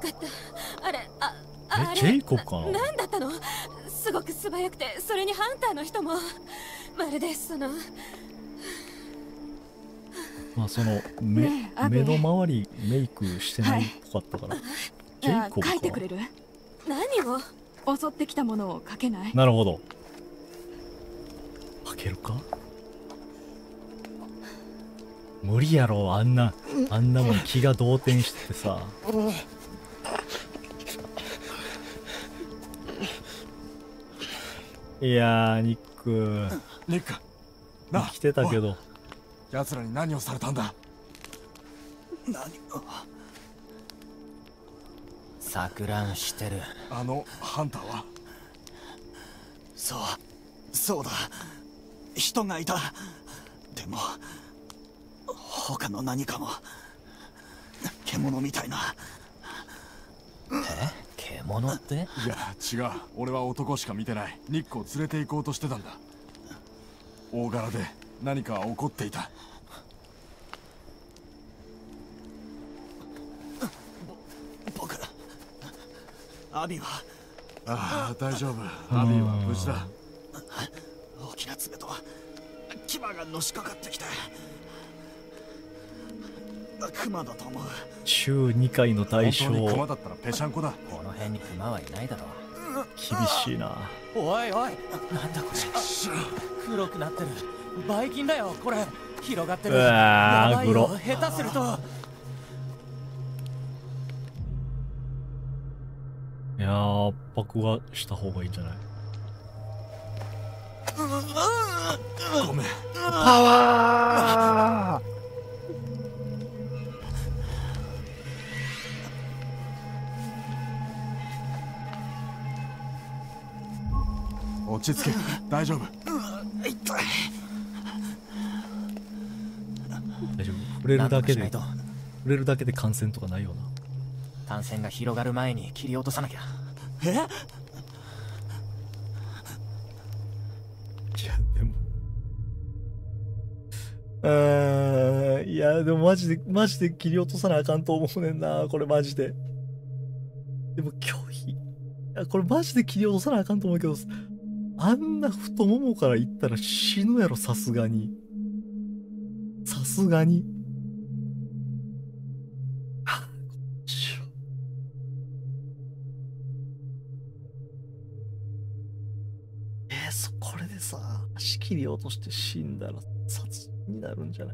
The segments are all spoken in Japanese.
かった。あれ、あれジェイコブかな。 何だったの？すごく素早くて、それにハンターの人もまるでそのまあその目の周りメイクしてないっぽかったから、ジェイコブか。 書いてくれる？ 何を？ 襲ってきたものを書けない？ なるほど。書けるか？無理やろ、あんなもん気が動転しててさ。いやー、ニック生きてたけど。 奴らに何をされたんだ？ 何を錯乱してる。 あのハンターは？ そうだ、人がいた。でも他の何かも獣みたいな。 獣って？ いや違う、俺は男しか見てない。ニックを連れて行こうとしてたんだ。大柄で何か起こっていた。 僕、アビは？ ああ、大丈夫。アビーは無事だ。 大きな爪と牙がのしかかってきて、クマだと思う。 週2回の対象。 本当にクマだったらペシャンコだ。 この辺にクマはいないだろう。 厳しいな。 おいおい、なんだこれ。黒くなってる。バイキンだよこれ。広がってる。やばいよ、下手すると。 いやー、圧迫はした方がいいんじゃない？ ごめん。 パワー。 落ち着け。大丈夫。 大丈夫。触れるだけで感染とかないよな。 感染が広がる前に切り落とさなきゃ。 いやでもいやでもマジで切り落とさなあかんと思うねんな、これマジで。でも拒否。いやこれマジで切り落とさなあかんと思うけど、あんな太ももからいったら死ぬやろ、さすがに。これでさ、足切り落として死んだら殺人になるんじゃない？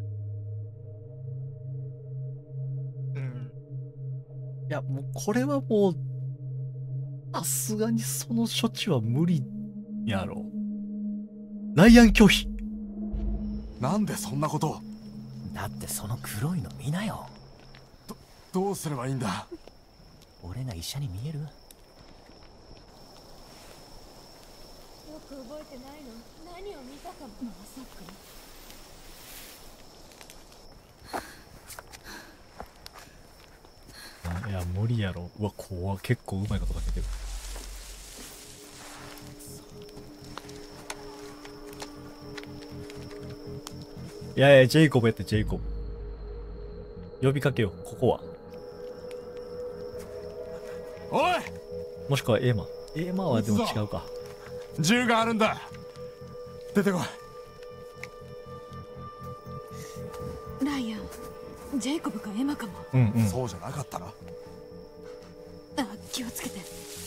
いやもうこれはもうさすがにその処置は無理やろ。ライアン拒否。 なんでそんなことを？ だってその黒いの見なよ。 どうすればいいんだ？ 俺が医者に見える？ よく覚えてないの？何を見たかも。まさか。いや無理やろ。うわ怖、結構うまいこと書けてる。いやジェイコブやって。ジェイコブ呼びかけよう。ここはおい、 もしくはエーマはでも違うか。 銃があるんだ。出てこい。ライアン、ジェイコブかエマかも。 そうじゃなかったら。 気をつけて。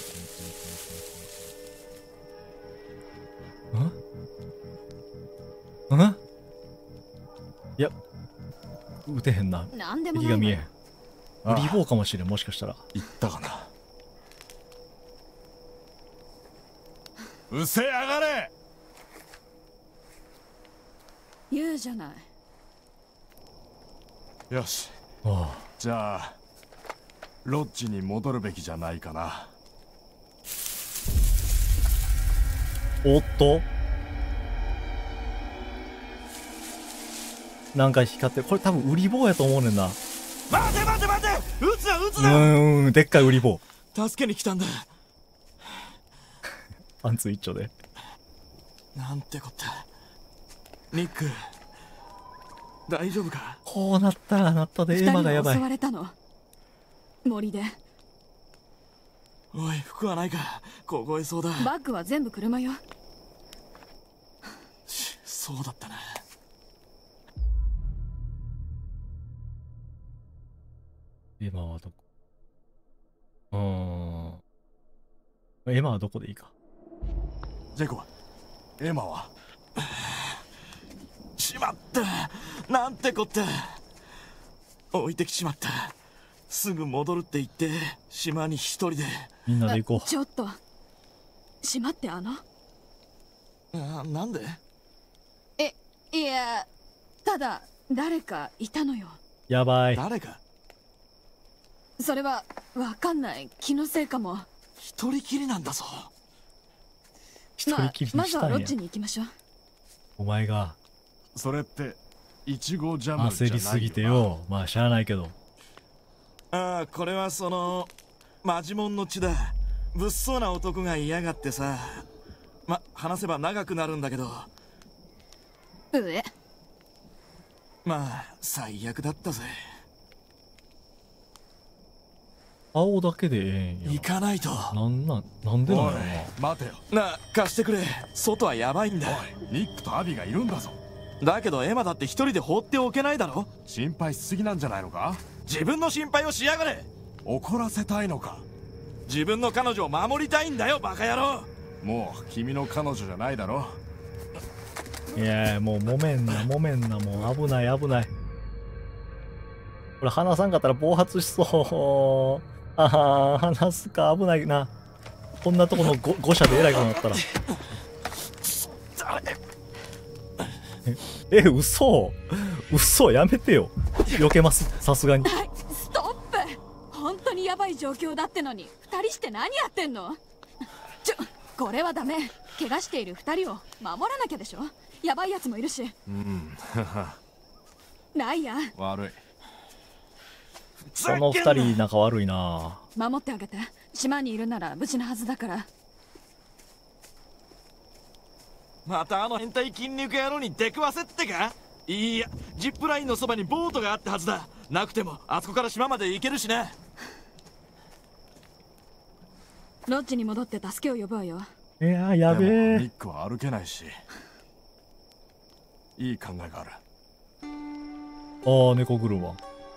いや撃てへんな。敵が見えへん。リボーかもしれん。もしかしたら言ったかな。うせやがれ。 言うじゃない。 よし、じゃあロッジに戻るべきじゃないかな。 おっとなんか光ってる。これ多分ウリボウやと思うねんな。 待て撃つな。 でっかいウリボウ。 助けに来たんだ。 パンツ一丁で。 なんてこった。ニック大丈夫か？ こうなったらなったで。エマがやばい。 襲われたの森で。 おい、服はないか。凍えそうだ。 バッグは全部車よ。 そうだったな。 エマはどこ？エマはどこでいいか。 ジェイコブ、エマは？ しまった。なんてこった。置いてきちまった。すぐ戻るって言って島に一人で。 みんなで行こう。 ちょっとしまって。 なんで？ いや、ただ誰かいたのよ。 やばい。 誰か？ それはわかんない。気のせいかも。 一人きりなんだぞ。 一人きりにまずしたんや。 はロッジに行きましょう。 お前がそれってイチゴジャムじゃないよな。 焦りすぎてよ。まあしゃあないけど。 ああ、これはそのマジモンの血だ。物騒な男が嫌がってさ。話せば長くなるんだけど。まあ最悪だったぜ。 青だけでええんや。 行かないと。 なんでなんおいやろな。 待てよ。 貸してくれ。外はやばいんだ。 おい、ニックとアビがいるんだぞ。 だけどエマだって一人で放っておけないだろ。 心配しすぎなんじゃないのか？ 自分の心配をしやがれ。 怒らせたいのか？ 自分の彼女を守りたいんだよ、バカ野郎。 もう君の彼女じゃないだろ。 いやもうもめんな、もう危ない。これ話さんかったら暴発しそう。話すか、危ないな。こんなとこの誤射で偉いことになったら。嘘やめてよ。避けます、さすがに。 はい、ストップ。本当にやばい状況だってのに2人して何やってんの。これはダメ。怪我している2人を守らなきゃでしょ。やばいやつもいるし。ライアン、 悪い。 この2人仲悪いな。 守ってあげて。島にいるなら無事なはずだから。 またあの変態筋肉野郎に出くわせってか？いや、ジップラインのそばにボートがあったはずだ。なくてもあそこから島まで行けるしな。 ロッジに戻って助けを呼ぶわよ。 いややべでもえ。 ニックは歩けないし。いい考えがある。 猫車。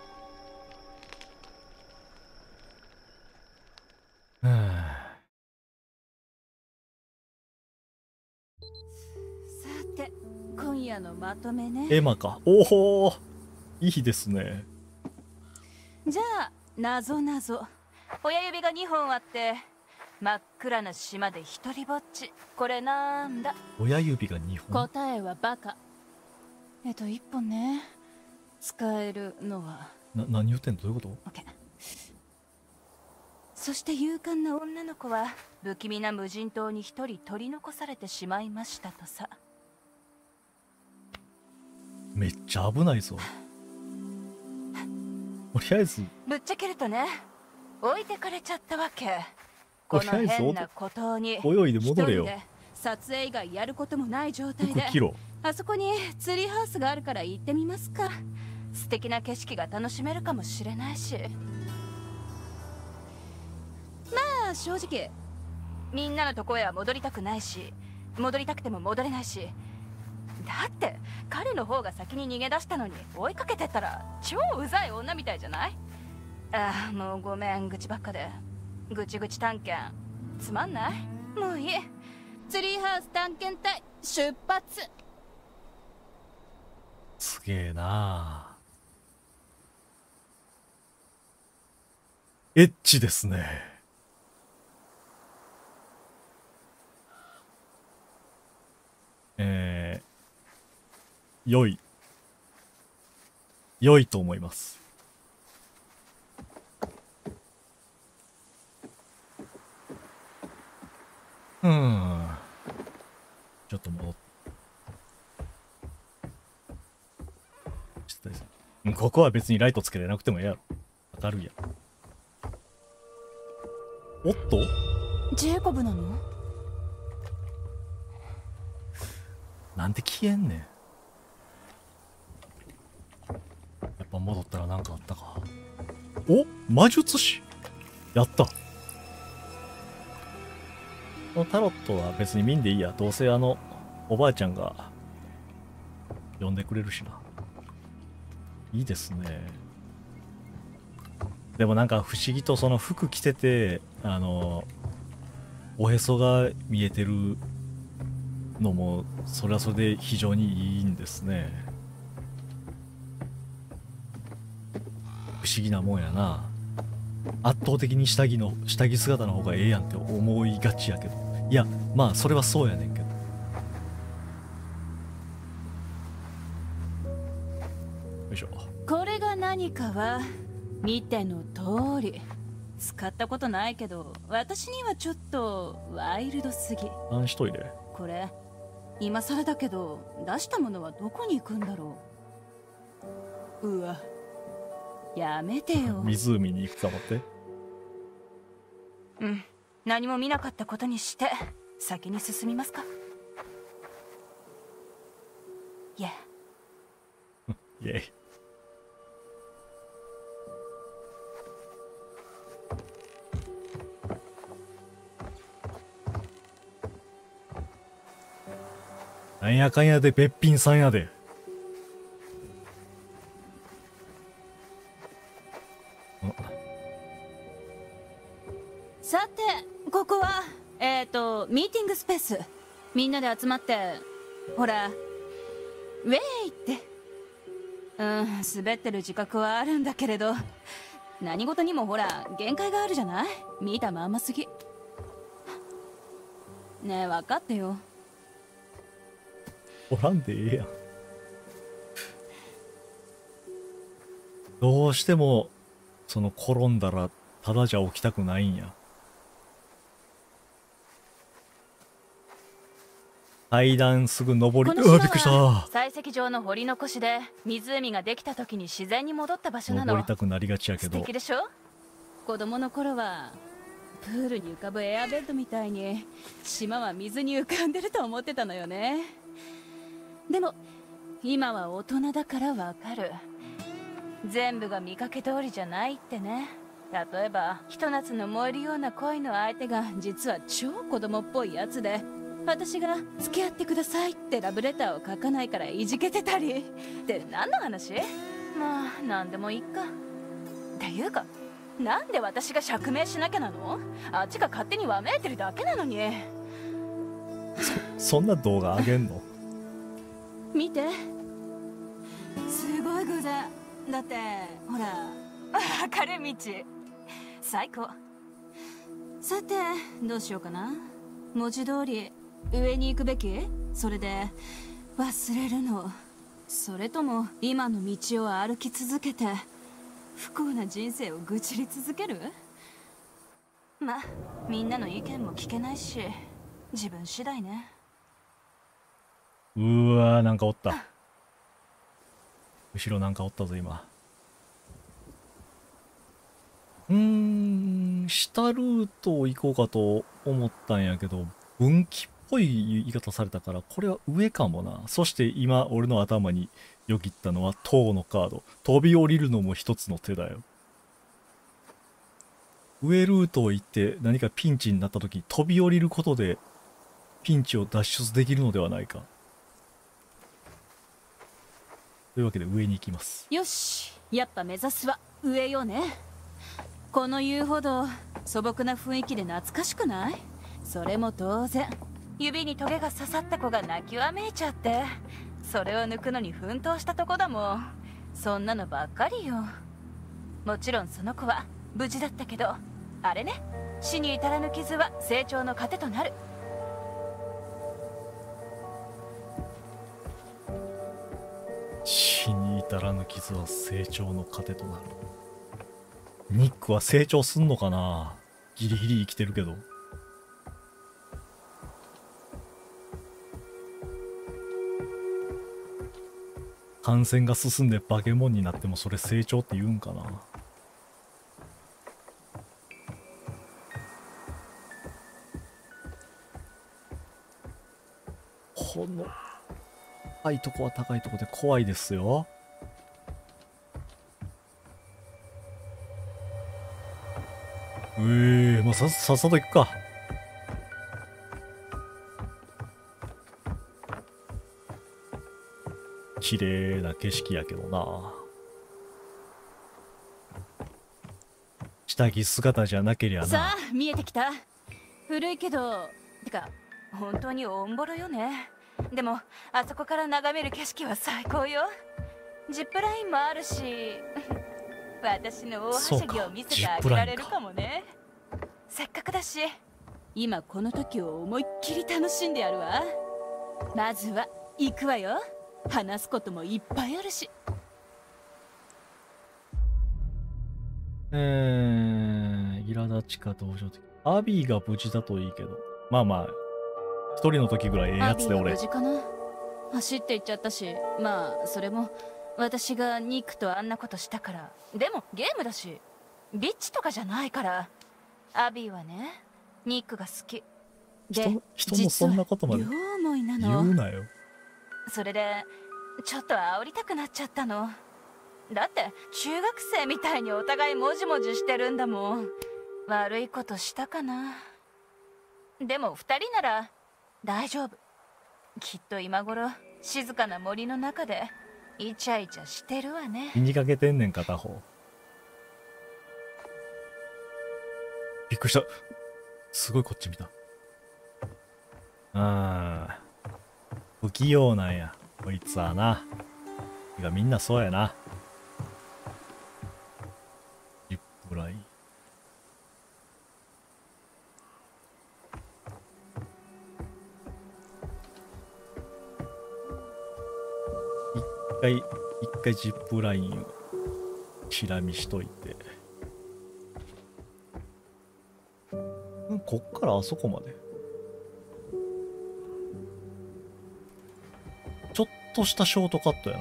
さて今夜のまとめね。 エマか。おお、いいですね。 じゃあ謎親指が2本あって真っ暗な島で一人ぼっち。これなんだ？ 親指が2本。 答えはバカ。1本ね。使えるのは何言ってんの？どういうこと？ OK。 そして勇敢な女の子は不気味な無人島に一人取り残されてしまいましたとさ。 めっちゃ危ないぞ。とりあえずぶっちゃけるとね、置いてかれちゃったわけ。この変な孤島に泳いで戻れよ。 一人で撮影以外やることもない状態で、 服着ろ。 あそこにツリーハウスがあるから行ってみますか。素敵な景色が楽しめるかもしれないし。まあ正直みんなのとこへは戻りたくないし、戻りたくても戻れないし。だって彼の方が先に逃げ出したのに追いかけてったら超うざい女みたいじゃない？ああ、もうごめん、愚痴ばっかで。ぐちぐち探検つまんない？もういい。ツリーハウス探検隊出発。 すげえな。エッチですね。良いと思います。ちょっと戻って。ここは別にライトつけてなくてもええやろ。明るいや。おっと？ ジェイコブなの？ なんで消えんねん。やっぱ戻ったらなんかあったか。お、魔術師やった。 このタロットは別に見んでいいや。どうせおばあちゃんが呼んでくれるしな。いいですね。でもなんか不思議とその服着てて、おへそが見えてるのも、それはそれで非常にいいんですね。不思議なもんやな。圧倒的に下着姿の方がええやんって思いがちやけど。いや、まあそれはそうやねんけど。よいしょ。 これが何かは見ての通り。使ったことないけど私にはちょっとワイルドすぎ。 何しといで。 これ今更だけど出したものはどこに行くんだろう。うわ、やめてよ。 湖に行くかもって。 うん、何も見なかったことにして先に進みますか。いやイェイ。なんやかんやでべっぴんさんやで。 さてここはミーティングスペース。みんなで集まってほらウェイって滑ってる自覚はあるんだけれど、何事にもほら限界があるじゃない。見たまんますぎ。ねえ分かってよ。 おらんでええやん。どうしてもその転んだらただじゃ起きたくないんや。階段すぐ登り、うわびっくりした。 採石場の掘り残しで湖ができた時に自然に戻った場所なの。 登りたくなりがちやけど。 素敵でしょ。子供の頃はプールに浮かぶエアベッドみたいに島は水に浮かんでると思ってたのよね。でも今は大人だからわかる。全部が見かけ通りじゃないってね。例えばひと夏の燃えるような恋の相手が実は超子供っぽいやつで、私が付き合ってくださいってラブレターを書かないからいじけてたりって何の話。まあ何でもいいか。っていうかなんで私が釈明しなきゃなの。あっちが勝手にわめいてるだけなのに。 そんな動画あげんの。 見て、すごい偶然だって。ほら分かる道最高。さてどうしようかな。文字通り上に行くべき？それで忘れるの？それとも今の道を歩き続けて不幸な人生を愚痴り続ける？まあみんなの意見も聞けないし自分次第ね。 うわー、なんかおった。後ろなんかおったぞ今。下ルートを行こうかと思ったんやけど、分岐っぽい言い方されたから、これは上かもな。そして今俺の頭によぎったのは塔のカード。飛び降りるのも一つの手だよ。上ルートを行って何かピンチになった時、飛び降りることでピンチを脱出できるのではないか。というわけで上に行きます。 よし、やっぱ目指すは上よね。この言うほど素朴な雰囲気で懐かしくない？それも当然指にトゲが刺さった子が泣きわめいちゃって、それを抜くのに奮闘したとこだもん。そんなのばっかりよ。もちろんその子は無事だったけど、あれね、死に至らぬ傷は成長の糧となる。 死に至らぬ傷は成長の糧となる。ニックは成長すんのかな。ギリギリ生きてるけど。感染が進んで化け物になってもそれ成長って言うんかな。この高いとこは高いとこで怖いですよ。まあ、さっさと行くか。 綺麗な景色やけどな。下着姿じゃなけりゃな。 さあ見えてきた。古いけどてか本当にオンボロよね。でもあそこから眺める景色は最高よ。ジップラインもあるし私の大はしゃぎを見せてあげられるかもね。せっかくだし今この時を思いっきり楽しんでやるわ。まずは行くわよ。話すこともいっぱいあるし。 苛立ちか同情的。アビーが無事だといいけど。まあまあ、一人の時ぐらいええやつで俺。 無事かな。走って行っちゃったし、まあそれも私がニックとあんなことしたから。でもゲームだし、ビッチとかじゃないから。アビーはね、ニックが好き。で、 人もそんなことまで両思いなの。 言うなよ。 それでちょっと煽りたくなっちゃったの。だって中学生みたいにお互いもじもじしてるんだもん。悪いことしたかな。でも二人なら大丈夫。きっと今頃静かな森の中でイチャイチャしてるわね。 気にかけてんねん片方。びっくりした。すごいこっち見た。不器用なんやこいつはな。てかみんなそうやな。ジップライン。一回ジップラインをチラ見しといて。こっからあそこまで。ちょっとしたショートカットやな。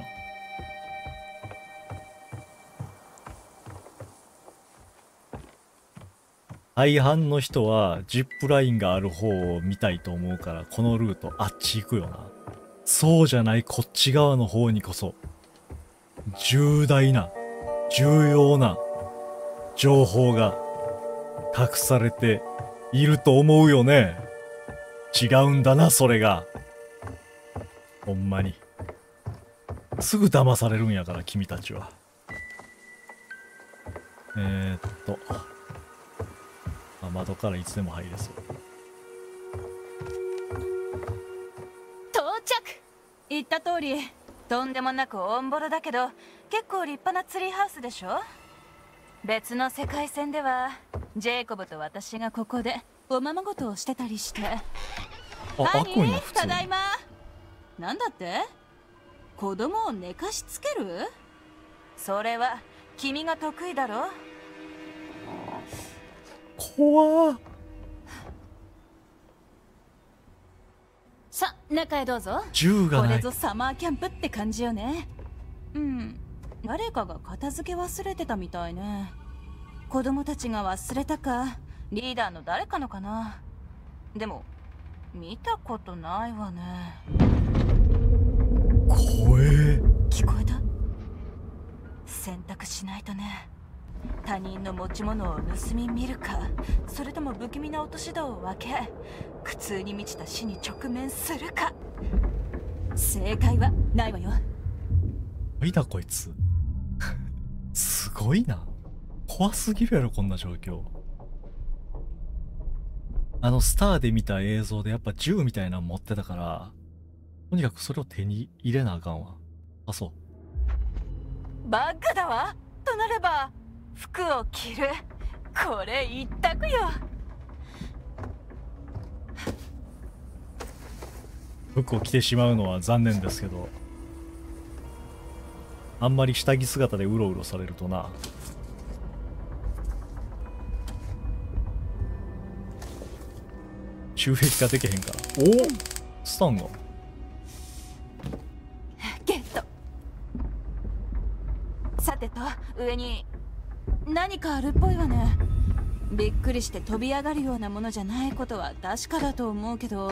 大半の人はジップラインがある方を見たいと思うから、このルートあっち行くよな。そうじゃないこっち側の方にこそ重大な重要な情報が隠されていると思うよね。違うんだなそれが。ほんまにすぐ騙されるんやから君たちは。窓からいつでも入れそう。 到着。言った通りとんでもなくオンボロだけど結構立派なツリーハウスでしょ。別の世界線ではジェイコブと私がここでおままごとをしてたりして。 開くんや普通に。 ただいま。なんだって？子供を寝かしつける？それは君が得意だろ。 怖っ。 さ、中へどうぞ。 銃がない。 これぞサマーキャンプって感じよね。誰かが片付け忘れてたみたいね。子供たちが忘れたか、リーダーの誰かのかな。でも見たことないわね。 怖え。 聞こえた？選択しないとね。他人の持ち物を盗み見るか、それとも不気味な落とし戸を分け苦痛に満ちた死に直面するか。正解はないわよ。 いだこいつすごいな。怖すぎるやろこんな状況。スターで見た映像でやっぱ銃みたいなの持ってたから、とにかくそれを手に入れなあかんわ。あ、そうバッグだわ。となれば服を着る。これ一択よ。 服を着てしまうのは残念ですけど、あんまり下着姿でうろうろされるとな。収益化できへんから。おお、スタンがゲット。さてと、上に何かあるっぽいわね。びっくりして飛び上がるようなものじゃないことは確かだと思うけど。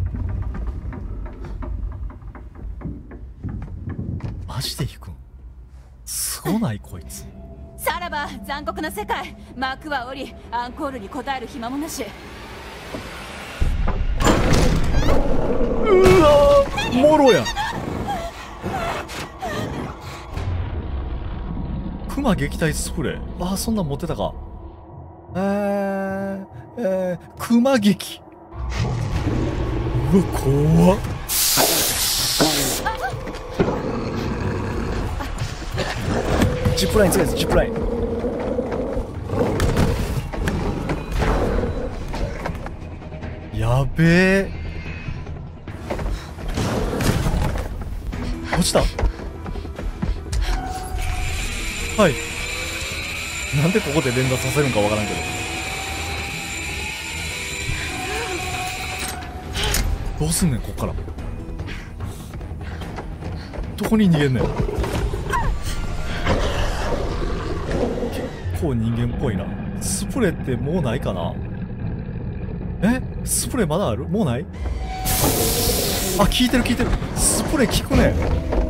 マジで行くん？すごないこいつ。 さらば残酷な世界。幕は降り、アンコールに応える暇もなし。 うわー、もろや。 クマ撃退スプレー。ああ、そんなん持ってたか。クマ撃。うわ、怖っ。ジップライン使いです、ジップライン。やべえ。落ちた。はい。なんでここで連打させるんかわからんけど。どうすんねん、こっから。どこに逃げんねん。結構人間っぽいな。スプレーってもうないかな。スプレーまだある？もうない？あ、効いてる効いてる。スプレー効くね。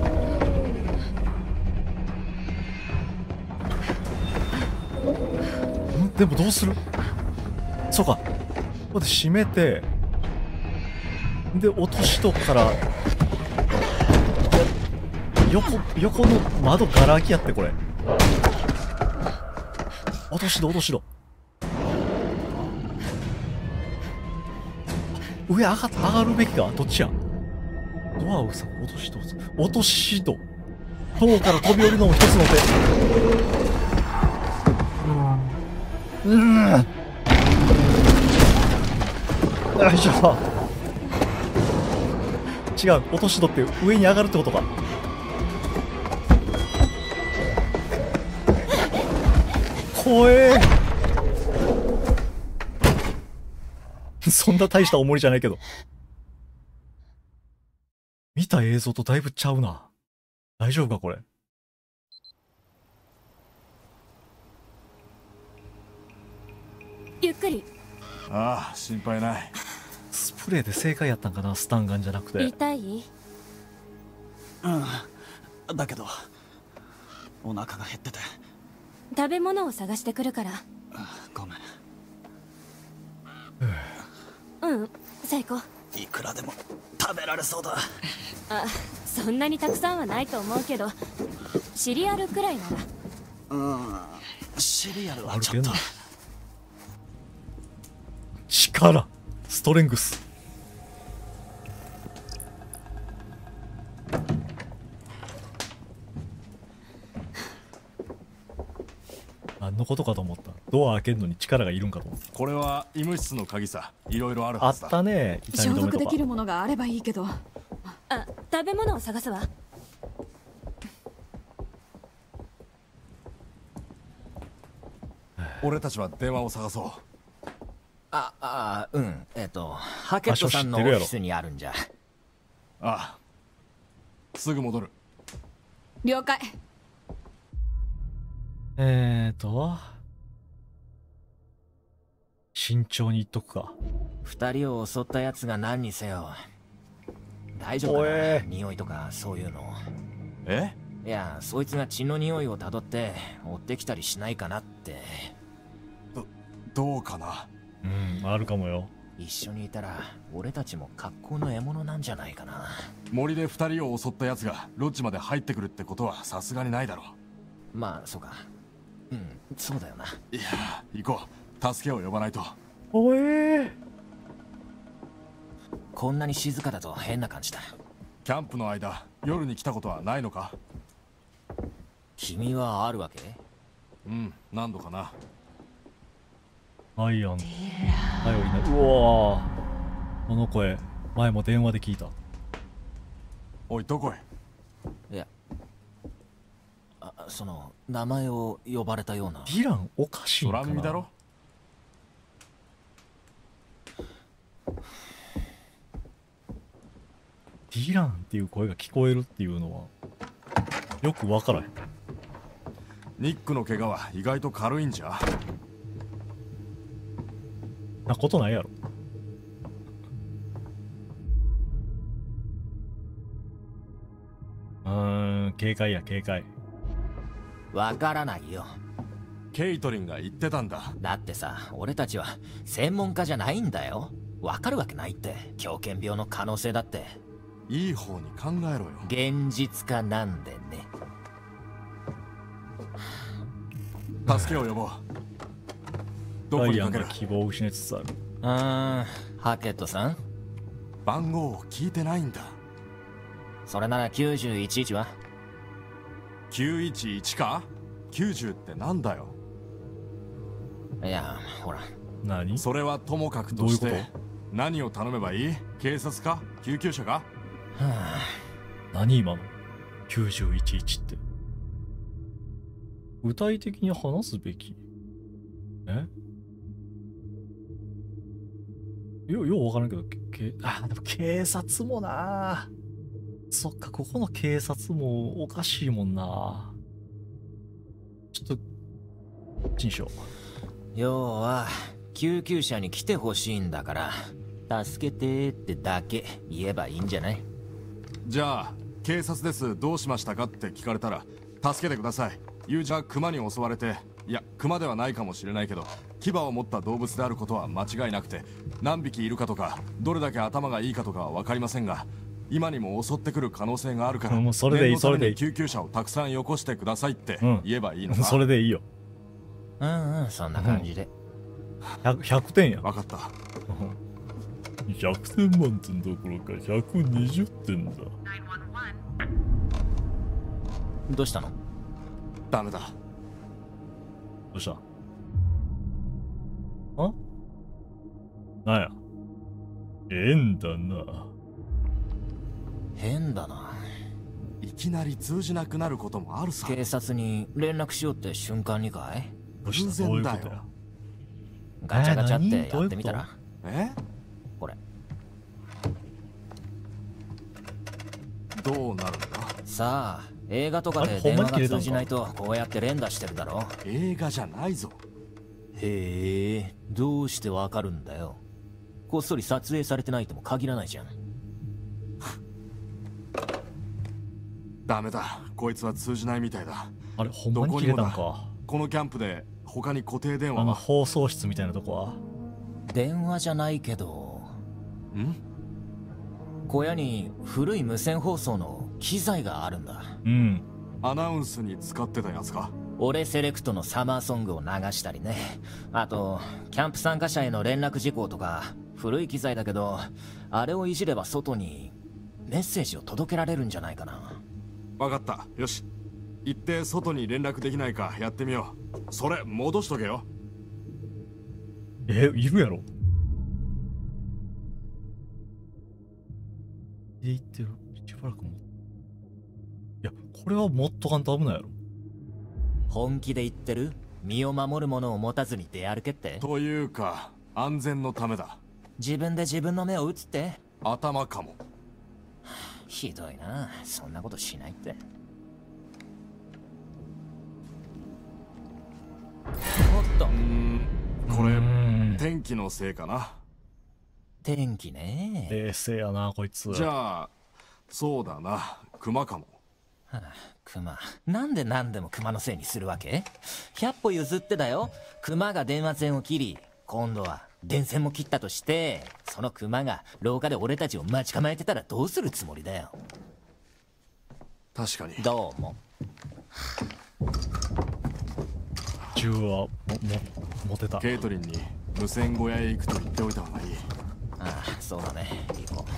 でもどうする？そうか。ここで閉めて、で、落としとくから、横の窓ガラ空きやって、これ。落としろ、落としろ。上上がるべきか？どっちや？ドアをさ、落とし戸。塔から飛び降りるのも一つの手。よいしょ。違う、落とし戸って上に上がるってことか。怖え。そんな大した重りじゃないけど。見た映像とだいぶちゃうな。大丈夫かこれ。 ゆっくり。 ああ、心配ない。 スプレーで正解やったんかな、スタンガンじゃなくて。 痛い？ うん。だけどお腹が減ってて。 食べ物を探してくるから。 ごめん。 うん、最高。 いくらでも食べられそうだ。 あ、そんなにたくさんはないと思うけど、シリアルくらいなら。 シリアルはちょっと。 力、ストレングス。何のことかと思った。ドア開けるのに力がいるんかと思った。 これは医務室の鍵さ。いろいろあるあっはずだ。 たね。痛み止めとか消毒できるものがあればいいけど。あ、食べ物を探すわ。 俺たちは電話を探そう。 うん。ハケットさんのオフィスにあるんじゃ。 ああ、すぐ戻る。 了解。 慎重に言っとくか。 二人を襲ったやつが何にせよ大丈夫かな。匂いとかそういうの。いや、そいつが血の匂いをたどって追ってきたりしないかなって。 どうかな。 うん、あるかもよ。 一緒にいたら俺たちも格好の獲物なんじゃないかな。 森で二人を襲ったやつがロッジまで入ってくるってことはさすがにないだろう。 まあそうか。うん、そうだよな。 いや、行こう。助けを呼ばないと。 おえ。 こんなに静かだと変な感じだ。 キャンプの間、夜に来たことはないのか？ 君はあるわけ？ うん、何度かな。 アイアン頼りない。うわー、この声前も電話で聞いた。 おい、どこへ？ いや、名前を呼ばれたような。 ディランおかしいんかな。 空耳だろ。 ディランっていう声が聞こえるっていうのはよくわからへん。 ニックの怪我は意外と軽いんじゃ。 なことないやろ。警戒や警戒。 わからないよ。 ケイトリンが言ってたんだ。 だってさ、俺たちは専門家じゃないんだよ。わかるわけないって。狂犬病の可能性だって。 いい方に考えろよ。 現実家なんでね。 助けを呼ぼう。どこライアンにかける？ が希望を失いつつある。 ハケットさん、 番号を聞いてないんだ。 それなら9111は 911か？ 90ってなんだよ。 いや、ほら。 何？ それはともかくとしどういうて何を頼めばいい？警察か？救急車か？ 何今の9011って。具体的に話すべき？ようわからんけど、でも警察もな。そっか、ここの警察もおかしいもんな。ちょっと、こっちにしよう。 要は、救急車に来てほしいんだから、助けてってだけ言えばいいんじゃない？ じゃあ、警察です、どうしましたかって聞かれたら、助けてください。友人は熊に襲われて、いや、熊ではないかもしれないけど、牙を持った動物であることは間違いなくて、何匹いるかとか、どれだけ頭がいいかとかは分かりませんが、今にも襲ってくる可能性があるから、 もうそれでいい、それでいい。 救急車をたくさんよこしてくださいって言えばいいのか？ それでいいよ。 そんな感じで。 100点や。 分かった。 100点満点どころか120点だ。 どうしたの？ ダメだ。 どうした？なんや？変だな。 変だな。 いきなり通じなくなることもあるさ。 警察に連絡しようって瞬間にかい？ 偶然だよ。 ガチャガチャってやってみたら？これ。 どうなるんだ？ さあ、映画とかで電話が通じないとこうやって連打してるだろ。 映画じゃないぞ。 へえ、どうしてわかるんだよ。こっそり撮影されてないとも限らないじゃん。 ダメだ、こいつは通じないみたいだ。 あれ、ほんまに切れたんか。 このキャンプで他に固定電話は？ 放送室みたいなとこは？ 電話じゃないけど。小屋に古い無線放送の機材があるんだ。 アナウンスに使ってたやつか？ 俺セレクトのサマーソングを流したりね。あと、キャンプ参加者への連絡事項とか、古い機材だけど、あれをいじれば外にメッセージを届けられるんじゃないかな。 分かった。よし。行って外に連絡できないかやってみよう。それ、戻しとけよ。 いるやろ？言ってる。しばらくも。いや、これは持っとかんと危ないやろ。 本気で言ってる？身を守るものを持たずに出歩けって？ というか、安全のためだ。 自分で自分の目を打つって？ 頭かも。 ひどいな。そんなことしないって。おっと。 これ、天気のせいかな。 天気ね。 冷静やな、こいつ。 じゃあ、そうだな。熊かも。 熊。なんで何でも熊のせいにするわけ？100歩譲ってだよ。熊が電話線を切り、今度は電線も切ったとして、その熊が廊下で俺たちを待ち構えてたらどうするつもりだよ。 確かに。 どうも。 銃は持てた。 ケイトリンに無線小屋へ行くと言っておいた方がいい。 ああ、そうだね。行こ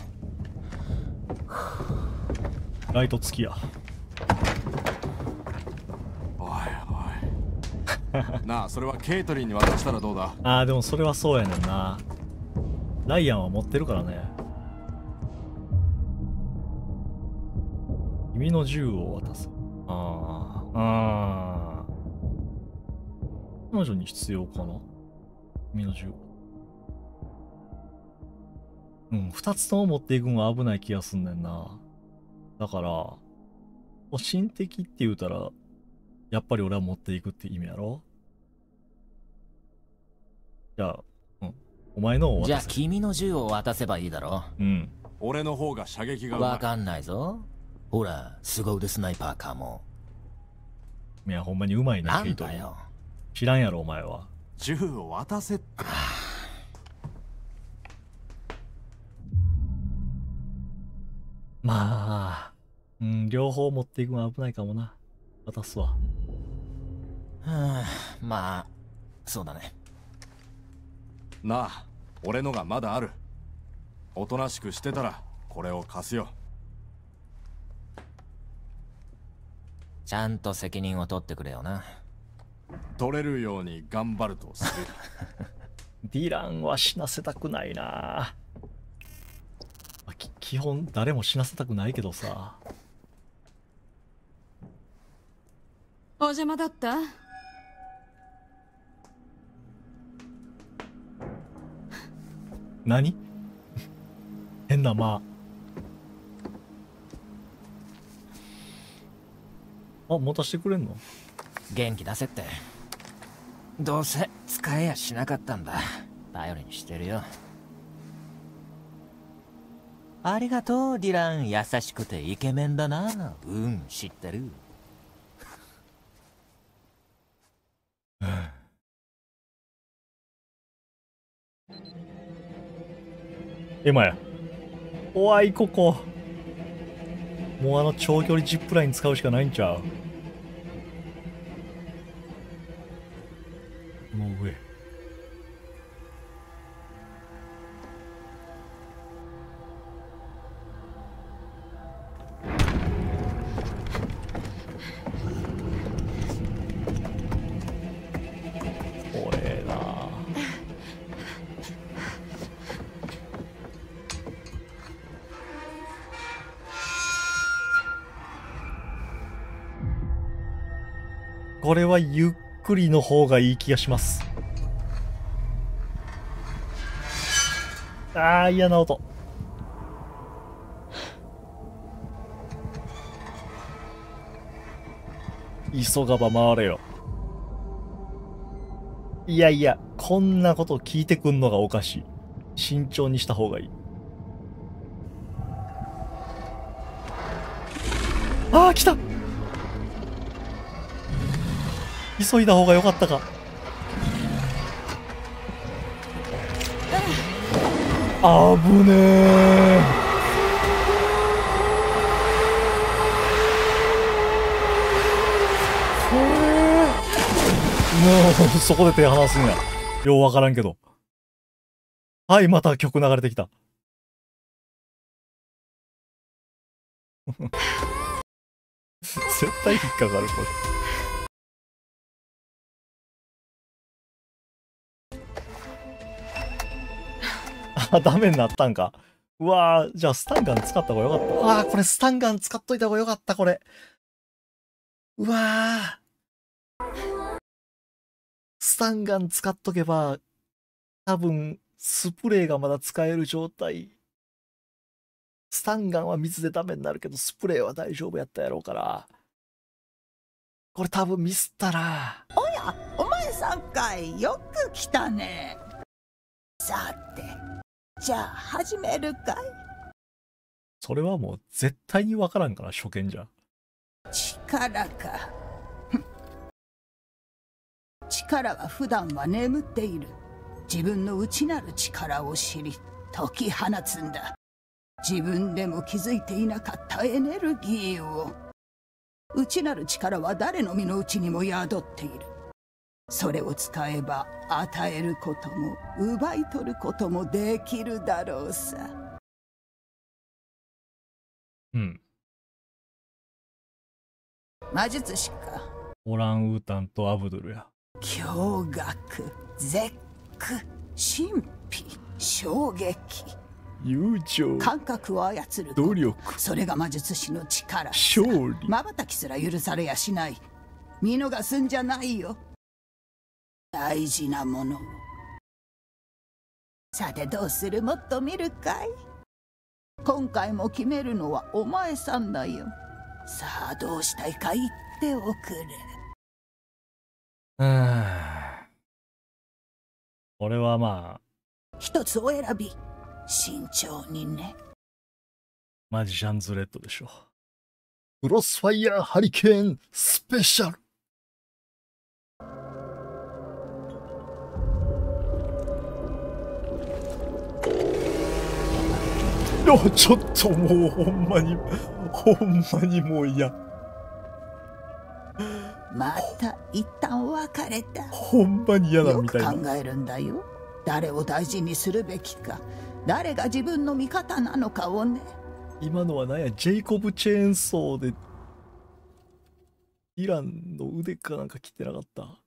う。ライト付きや。 おいおい。なあ、それはケイトリンに渡したらどうだ？ でもそれはそうやねんな。ライアンは持ってるからね。君の銃を渡す。彼女に必要かな？君の銃。二つとも持っていくのは危ない気がすんねんな。だから、保身的って言うたら、やっぱり俺は持っていくって意味やろ？じゃあ、お前のを渡せ。 じゃあ君の銃を渡せばいいだろ。 俺の方が射撃がわかんないぞ。ほら、凄腕スナイパーかも。 いや、ほんまにうまいね、 なんだよ。 知らんやろ、お前は。 銃を渡せって。 まあ、両方持っていくのは危ないかもな。渡すわ。 まあそうだね。 なあ、俺のがまだある。おとなしくしてたらこれを貸すよ。 ちゃんと責任を取ってくれよな。 取れるように頑張るとする。 ディランは死なせたくないな。基本誰も死なせたくないけどさ。 お邪魔だった？ 何変なまあ。持たしてくれんの？ 元気出せって。どうせ使えやしなかったんだ。頼りにしてるよ。ありがとうディラン。優しくてイケメンだな。知ってる。 今や。怖いここ。もう長距離ジップライン使うしかないんちゃう？もう上。怖えな。これはゆっくりの方がいい気がします。ああ、嫌な音。急がば回れよ。いやいや、こんなこと聞いてくんのがおかしい。慎重にした方がいい。ああ、来た。急いだ方が良かったか。あぶねえ。もうそこで手離すんや。ようわからんけど。はい、また曲流れてきた。絶対引っかかる、これ。あ、ダメになったんか。うわー、じゃあスタンガン使った方がよかった。あー、これスタンガン使っといた方がよかった、これ。うわー。スタンガン使っとけば、多分、スプレーがまだ使える状態。スタンガンは水でダメになるけど、スプレーは大丈夫やったやろうから。これ多分ミスったな。 おや、お前さんかい。よく来たね。さて、じゃあ始めるかい。 それはもう絶対にわからんから、初見じゃ。 力か。力は普段は眠っている。自分の内なる力を知り、解き放つんだ。自分でも気づいていなかったエネルギーを。内なる力は誰の身の内にも宿っている。それを使えば与えることも奪い取ることもできるだろうさ。 うん。 魔術師か。 オランウータンとアブドゥルや。 驚愕、絶句、神秘、衝撃。 友情、 感覚を操る努力、 それが魔術師の力。 勝利。 瞬きすら許されやしない。見逃すんじゃないよ、大事なものを。さてどうする？もっと見るかい？今回も決めるのはお前さんだよ。さあどうしたいか言っておくれ。 これはまあ一つお選び。慎重にね。 マジシャンズレッドでしょ。クロスファイヤーハリケーンスペシャル。ちょっともうほんまにもう嫌。 また一旦別れた。 ほんまに嫌なみたいな。 よく考えるんだよ。誰を大事にするべきか、誰が自分の味方なのかをね。 今のは何や、ジェイコブ・チェーンソーでディランの腕かなんか切ってなかった。